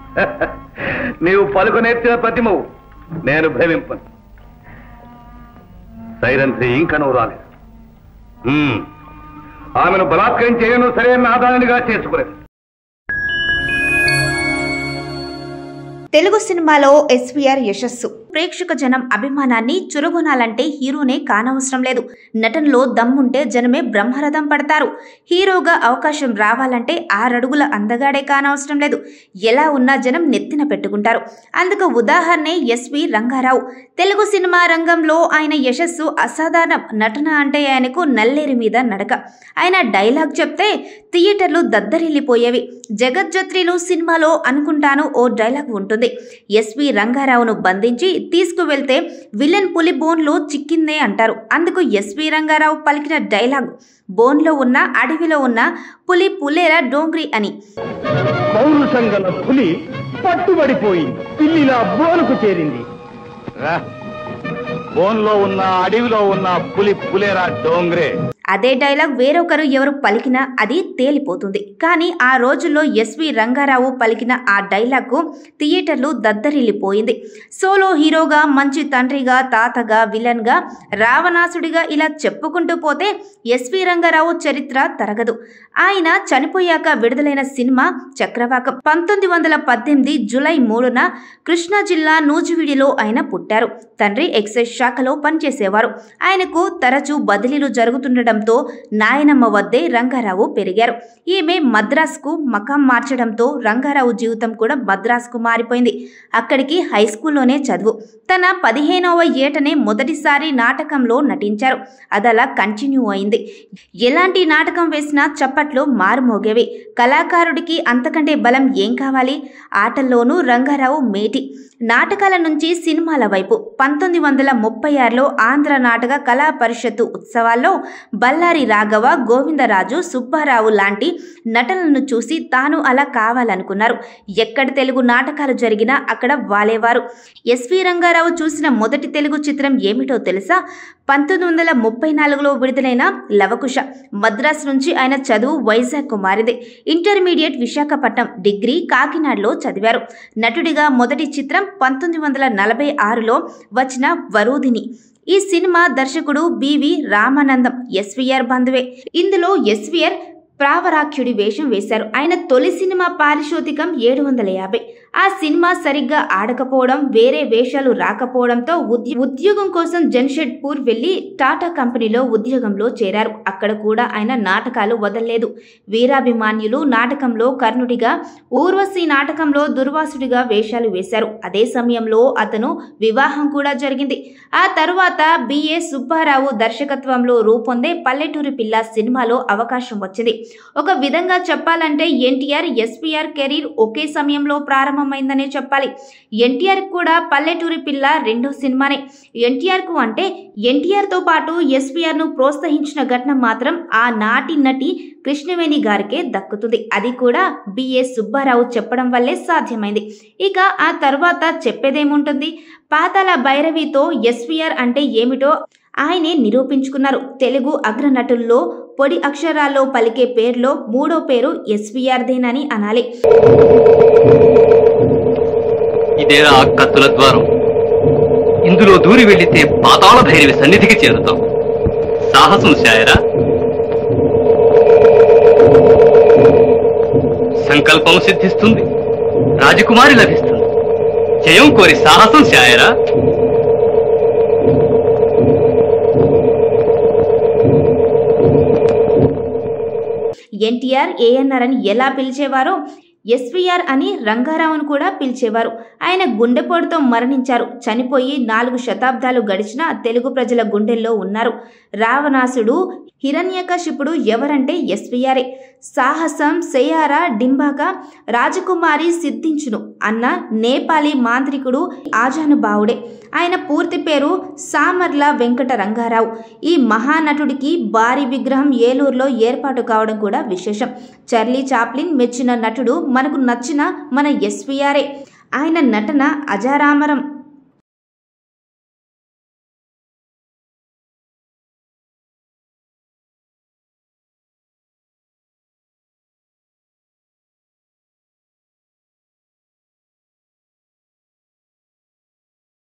నీవు పలుకు నేర్చిన ప్రతిమవు నేను భ్రమింపను. సైరంధ్రి ఇంకా నువ్వు రాలేదు. ఆమెను బలాత్కరించేయను సరైన ఆధారానిగా చేసుకునేది. తెలుగు సినిమాలో ఎస్వీఆర్ యశస్సు ప్రేక్షక జనం అభిమానాన్ని చురగొనాలంటే హీరోనే కానవసరం లేదు. నటనలో దమ్ముంటే జనమే బ్రహ్మరథం పడతారు. హీరోగా అవకాశం రావాలంటే 6 అడుగుల అందగాడే కానవసరం లేదు. ఎలా ఉన్నా జనం నెత్తిన పెట్టుకుంటారు. అందుకు ఉదాహరణే ఎస్వి రంగారావు. తెలుగు సినిమా రంగంలో ఆయన యశస్సు అసాధారణం. నటన అంటే ఆయనకు నల్లేరు మీద నడక. ఆయన డైలాగ్ చెప్తే థియేటర్లు దద్దరిల్లిపోయేవి. జగజ్జత్రిలు సినిమాలో అనుకుంటాను ఓ డైలాగ్ ఉంటుంది. ఎస్వి రంగారావును బంధించి తీసుకువెళ్తే విలన్ పులి బోన్లో చిక్కిందే అంటారు. అందుకు ఎస్వి రంగారావు పలికిన డైలాగ్ బోన్లో ఉన్న అడవిలో ఉన్న పులి పులేరా డోంగ్రీ అని. పౌరుషంగల పులి పట్టుబడిపోయి పిల్లిలా బోనుకు చేరింది. బోన్లో ఉన్న అడవిలో ఉన్న పులి పులేరా డోంగ్రే. అదే డైలాగ్ వేరొకరు ఎవరు పలికినా అది తేలిపోతుంది. కానీ ఆ రోజుల్లో ఎస్వి రంగారావు పలికిన ఆ డైలాగ్కు థియేటర్లు దద్దరిల్లిపోయింది. సోలో హీరోగా, మంచి తండ్రిగా, తాతగా, విలన్గా, రావణాసుడిగా ఇలా చెప్పుకుంటూ పోతే ఎస్వి రంగారావు చరిత్ర తరగదు. ఆయన చనిపోయాక విడుదలైన సినిమా చక్రవాకం. 1918 జూలై 3న కృష్ణా జిల్లా నూజివీడిలో ఆయన పుట్టారు. తండ్రి ఎక్సైజ్ శాఖలో పనిచేసేవారు. ఆయనకు తరచూ బదిలీలు జరుగుతుండటంతో నాయనమ్మ వద్దే రంగారావు పెరిగారు. ఈమె మద్రాసుకు మకాం మార్చడంతో రంగారావు జీవితం కూడా మద్రాసుకు మారిపోయింది. అక్కడికి హైస్కూల్లోనే చదువు. తన 15వ ఏటనే మొదటిసారి నాటకంలో నటించారు. అదలా కంటిన్యూ అయింది. ఎలాంటి నాటకం వేసినా చప్పట్లు మారుమోగేవి. కళాకారుడికి అంతకంటే బలం ఏం కావాలి? ఆటల్లోనూ రంగారావు మేటి. నాటకాల నుంచి సినిమాల వైపు 1936లో ఆంధ్ర నాటక కళా పరిషత్తు ఉత్సవాల్లో బల్లారి రాఘవ, గోవిందరాజు, సుబ్బారావు లాంటి నటనలను చూసి తాను అలా కావాలనుకున్నారు. ఎక్కడ తెలుగు నాటకాలు జరిగినా అక్కడ వాలేవారు. ఎస్వి రంగారావు చూసిన మొదటి తెలుగు చిత్రం ఏమిటో తెలుసా? 1934లో విడుదలైన లవకుశ. మద్రాసు నుంచి ఆయన చదువు వైజాగ్కు మారింది. ఇంటర్మీడియట్ విశాఖపట్నం, డిగ్రీ కాకినాడలో చదివారు. నటుడిగా మొదటి చిత్రం 1946లో వచ్చిన వరూధిని. ఈ సినిమా దర్శకుడు బివి రామానందం ఎస్వీఆర్ బంధువే. ఇందులో ఎస్వీఆర్ ప్రావరాఖ్యుడి వేషం వేశారు. ఆయన తొలి సినిమా పారితోషికం 750. ఆ సినిమా సరిగ్గా ఆడకపోవడం, వేరే వేషాలు రాకపోవడంతో ఉద్యోగం కోసం జంషెడ్పూర్ వెళ్లి టాటా కంపెనీలో ఉద్యోగంలో చేరారు. అక్కడ కూడా ఆయన నాటకాలు వదల్లేదు. వీరాభిమాన్యులు నాటకంలో కర్ణుడిగా, ఊర్వశి నాటకంలో దుర్వాసుడిగా వేషాలు వేశారు. అదే సమయంలో అతను వివాహం కూడా జరిగింది. ఆ తరువాత బిఏ సుబ్బారావు దర్శకత్వంలో రూపొందే పల్లెటూరి పిల్ల సినిమాలో అవకాశం వచ్చింది. ఒక విధంగా చెప్పాలంటే ఎన్టీఆర్, ఎస్వీఆర్ కెరీర్ ఒకే సమయంలో ప్రారంభమైందనే చెప్పాలి. ఎన్టీఆర్ కూడా పల్లెటూరి పిల్ల రెండో సినిమానే. ఎన్టీఆర్కు అంటే ఎన్టీఆర్తో పాటు ఎస్వీఆర్ను ప్రోత్సహించిన ఘటన మాత్రం ఆ నాటి నటి కృష్ణవేణి గారికే దక్కుతుంది. అది కూడా బిఏ సుబ్బారావు చెప్పడం వల్లే సాధ్యమైంది. ఇక ఆ తర్వాత చెప్పేదేముంటుంది? పాతాళ భైరవితో ఎస్వీఆర్ అంటే ఏమిటో ఆయనే నిరూపించుకున్నారు. తెలుగు అగ్రనటుల్లో పొడి అక్షరాల్లో పలికే పేర్లో 3వ పేరు ఎస్వీఆర్దేనని అనాలి. ఇదేరా కత్తుల ద్వారం. ఇందులో దూరి వెళ్లితే పాతాళ భైరవి సన్నిధికి చేరుతాం. సాహసం శాయరా. సంకల్పం సిద్ధిస్తుంది, రాజకుమారి లభిస్తుంది. జయం కోరి సాహసం శాయరా. ఎన్టీఆర్, ఏఎన్ఆర్ అని ఎలా పిలిచేవారో ఎస్వీఆర్ అని రంగారావును కూడా పిలిచేవారు. ఆయన గుండెపోటుతో మరణించారు. చనిపోయి 4 శతాబ్దాలు గడిచినా తెలుగు ప్రజల గుండెల్లో ఉన్నారు. రావణాసుడు, హిరణ్యకశిపుడు ఎవరంటే ఎస్వీఆరే. సాహసం శయారా డింబాక రాజకుమారి సిద్ధించును అన్న నేపాలీ మాంత్రికుడు ఆజానుబావుడే. ఆయన పూర్తి పేరు సామర్ల వెంకట రంగారావు. ఈ మహానటుడికి భారీ విగ్రహం ఏలూరులో ఏర్పాటు కావడం కూడా విశేషం. చార్లీ చాప్లిన్ మెచ్చిన నటుడు మనకు నచ్చిన మన ఎస్వీఆరే. ఆయన నటన అజరామరం.